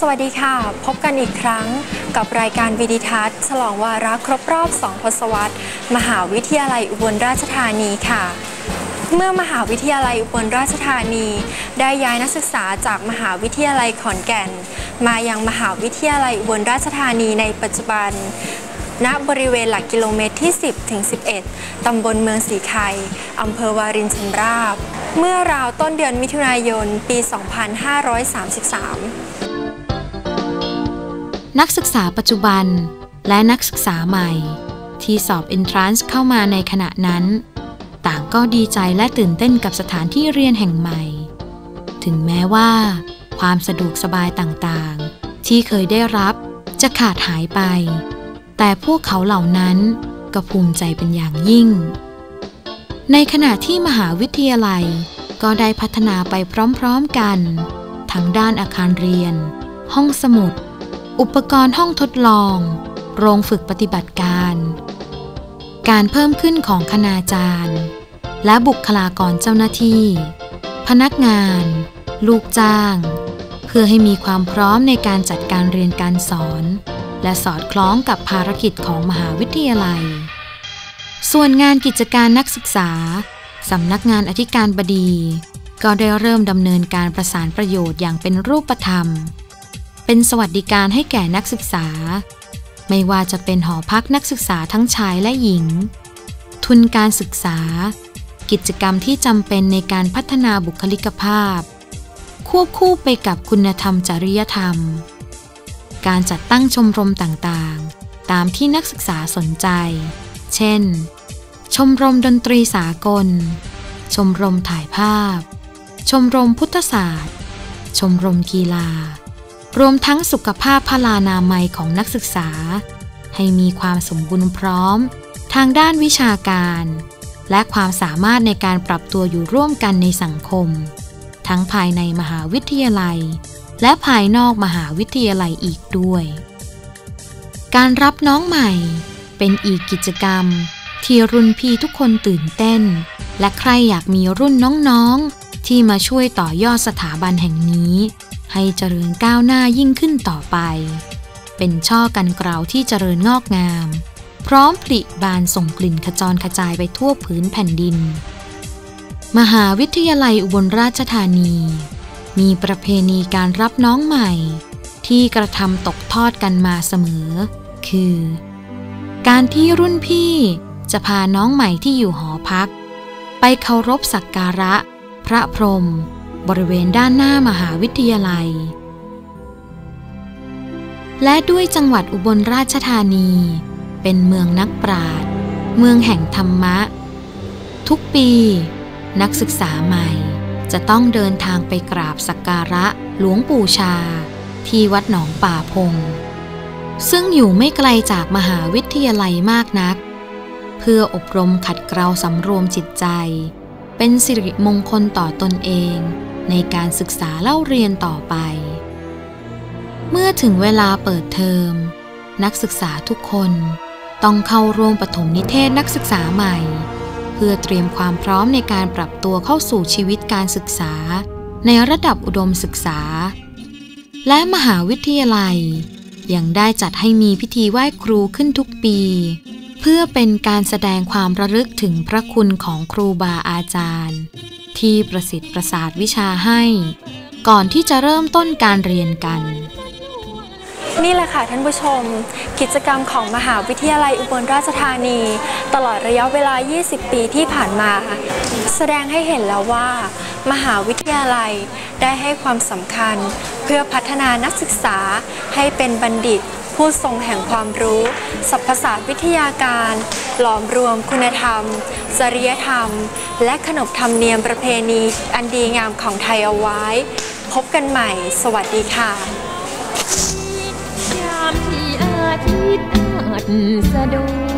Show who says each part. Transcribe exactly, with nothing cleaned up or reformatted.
Speaker 1: สวัสดีค่ะพบกันอีกครั้งกับรายการวิดิทัศน์ฉลองวาระครบรอบสองทศวรรษมหาวิทยาลัยอุบลราชธานีค่ะเมื่อมหาวิทยาลัยอุบลราชธานีได้ย้ายนักศึกษาจากมหาวิทยาลัยขอนแก่นมายังมหาวิทยาลัยอุบลราชธานีในปัจจุบันณบริเวณหลักกิโลเมตรที่ สิบถึงสิบเอ็ด ตำบลเมืองสีไข่อำเภอวารินชำราบเมื่อราวต้นเดือนมิถุนายนปี สองพันห้าร้อยสามสิบสาม
Speaker 2: นักศึกษาปัจจุบันและนักศึกษาใหม่ที่สอบ Entrance เข้ามาในขณะนั้นต่างก็ดีใจและตื่นเต้นกับสถานที่เรียนแห่งใหม่ถึงแม้ว่าความสะดวกสบายต่างๆที่เคยได้รับจะขาดหายไปแต่พวกเขาเหล่านั้นก็ภูมิใจเป็นอย่างยิ่งในขณะที่มหาวิทยาลัยก็ได้พัฒนาไปพร้อมๆกันทั้งด้านอาคารเรียนห้องสมุดอุปกรณ์ห้องทดลองโรงฝึกปฏิบัติการการเพิ่มขึ้นของคณาจารย์และบุคลากรเจ้าหน้าที่พนักงานลูกจ้างเพื่อให้มีความพร้อมในการจัดการเรียนการสอนและสอดคล้องกับภารกิจของมหาวิทยาลัยส่วนงานกิจการนักศึกษาสำนักงานอธิการบดีก็ได้เริ่มดำเนินการประสานประโยชน์อย่างเป็นรูปธรรมเป็นสวัสดิการให้แก่นักศึกษาไม่ว่าจะเป็นหอพักนักศึกษาทั้งชายและหญิงทุนการศึกษากิจกรรมที่จำเป็นในการพัฒนาบุคลิกภาพควบคู่ไปกับคุณธรรมจริยธรรมการจัดตั้งชมรมต่างๆตามที่นักศึกษาสนใจเช่นชมรมดนตรีสากลชมรมถ่ายภาพชมรมพุทธศาสตร์ชมรมกีฬารวมทั้งสุขภาพพลานามัยของนักศึกษาให้มีความสมบูรณ์พร้อมทางด้านวิชาการและความสามารถในการปรับตัวอยู่ร่วมกันในสังคมทั้งภายในมหาวิทยาลัยและภายนอกมหาวิทยาลัยอีกด้วยการรับน้องใหม่เป็นอีกกิจกรรมที่รุ่นพี่ทุกคนตื่นเต้นและใครอยากมีรุ่นน้องๆที่มาช่วยต่อยอดสถาบันแห่งนี้ให้เจริญก้าวหน้ายิ่งขึ้นต่อไปเป็นช่อกันเกลาที่เจริญงอกงามพร้อมผลิบานส่งกลิ่นขจรกระจายไปทั่วพื้นแผ่นดินมหาวิทยาลัยอุบลราชธานีมีประเพณีการรับน้องใหม่ที่กระทำตกทอดกันมาเสมอคือการที่รุ่นพี่จะพาน้องใหม่ที่อยู่หอพักไปเคารพสักการะพระพรหมบริเวณด้านหน้ามหาวิทยาลัยและด้วยจังหวัดอุบลราชธานีเป็นเมืองนักปราชญ์เมืองแห่งธรรมะทุกปีนักศึกษาใหม่จะต้องเดินทางไปกราบสักการะหลวงปู่ชาที่วัดหนองป่าพงซึ่งอยู่ไม่ไกลจากมหาวิทยาลัยมากนักเพื่ออบรมขัดเกลาสำรวมจิตใจเป็นสิริมงคลต่อตนเองในการศึกษาเล่าเรียนต่อไปเมื่อถึงเวลาเปิดเทอมนักศึกษาทุกคนต้องเข้าร่วมปฐมนิเทศนักศึกษาใหม่เพื่อเตรียมความพร้อมในการปรับตัวเข้าสู่ชีวิตการศึกษาในระดับอุดมศึกษาและมหาวิทยาลัยยังได้จัดให้มีพิธีไหว้ครูขึ้นทุกปีเพื่อเป็นการแสดงความระลึกถึงพระคุณของครูบาอาจารย์ที่ประสิทธิ์ประสาทวิชาให้ก่อนที่จะเริ่มต้นการเรียนกัน
Speaker 1: นี่แหละค่ะท่านผู้ชมกิจกรรมของมหาวิทยาลัยอุบลราชธานีตลอดระยะเวลายี่สิบปีที่ผ่านมาแสดงให้เห็นแล้วว่ามหาวิทยาลัยได้ให้ความสำคัญเพื่อพัฒนานักศึกษาให้เป็นบัณฑิตผู้ทรงแห่งความรู้สรรพศาสตร์วิทยาการหลอมรวมคุณธรรมจริยธรรมและขนบธรรมเนียมประเพณีอันดีงามของไทยเอาไว้พบกันใหม่สวัสดีค่ะ
Speaker 3: ยามที่อาทิตย์อาจสะดุด